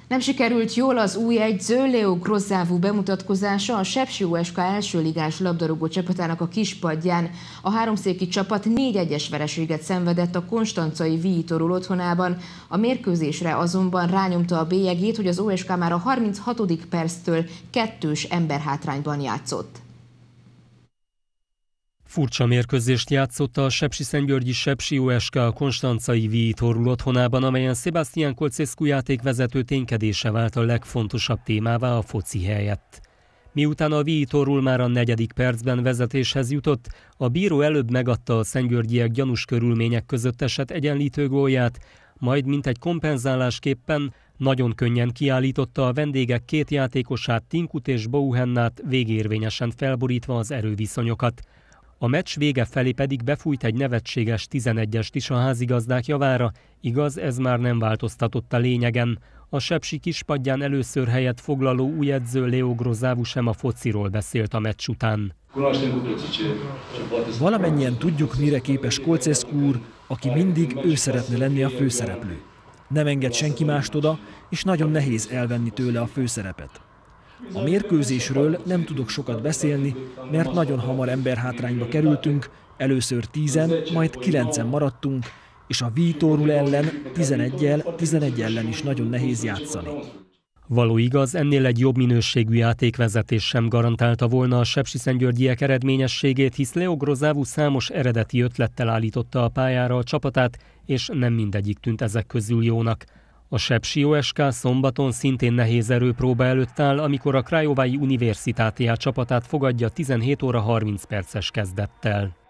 Nem sikerült jól az új edző Leo Grozávu bemutatkozása a Sepsi OSK elsőligás labdarúgó csapatának a kispadján. A háromszéki csapat 4-1-es vereséget szenvedett a konstancai Viitorul otthonában. A mérkőzésre azonban rányomta a bélyegét, hogy az OSK már a 36. perctől 2-s emberhátrányban játszott. Furcsa mérkőzést játszott a sepsiszentgyörgyi Sepsi OSK a konstancai Viitorul otthonában, amelyen Sebastian Colcescu játékvezető ténykedése vált a legfontosabb témává a foci helyett. Miután a Viitorul már a 4. percben vezetéshez jutott, a bíró előbb megadta a szentgyörgyiek gyanús körülmények között esett egyenlítő gólját, majd mintegy kompenzálásképpen nagyon könnyen kiállította a vendégek két játékosát, Tinkut és Bouhennát, végérvényesen felborítva az erőviszonyokat. A meccs vége felé pedig befújt egy nevetséges 11-est is a házigazdák javára, igaz, ez már nem változtatott a lényegen. A sepsi kispadján először helyet foglaló új edző Leo Grozávu sem a fociról beszélt a meccs után. Valamennyien tudjuk, mire képes Colcescu úr, aki mindig ő szeretne lenni a főszereplő. Nem enged senki mást oda, és nagyon nehéz elvenni tőle a főszerepet. A mérkőzésről nem tudok sokat beszélni, mert nagyon hamar emberhátrányba kerültünk, először 10-en, majd 9-en maradtunk, és a Viitorul ellen 11 ellen is nagyon nehéz játszani. Való igaz, ennél egy jobb minőségű játékvezetés sem garantálta volna a sepsiszentgyörgyiek eredményességét, hisz Leo Grozávu számos eredeti ötlettel állította a pályára a csapatát, és nem mindegyik tűnt ezek közül jónak. A Sepsi OSK szombaton szintén nehéz erőpróba előtt áll, amikor a Craiovai Universitatea csapatát fogadja 17 óra 30 perces kezdettel.